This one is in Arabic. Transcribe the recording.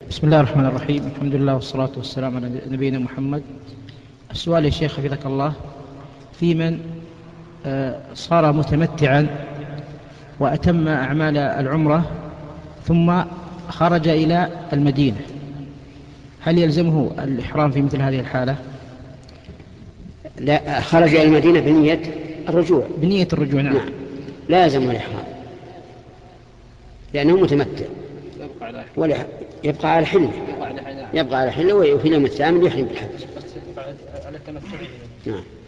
بسم الله الرحمن الرحيم. الحمد لله والصلاة والسلام على نبينا محمد. السؤال يا شيخ حفظك الله، في من صار متمتعا وأتم أعمال العمرة ثم خرج إلى المدينة، هل يلزمه الإحرام في مثل هذه الحالة؟ لا، خرج إلى المدينة بنية الرجوع. بنية الرجوع، نعم. لازم الإحرام لأنه متمتع، يبقى على حله، وفي اليوم الثامن يحرم بالحج. على التمتع. نعم.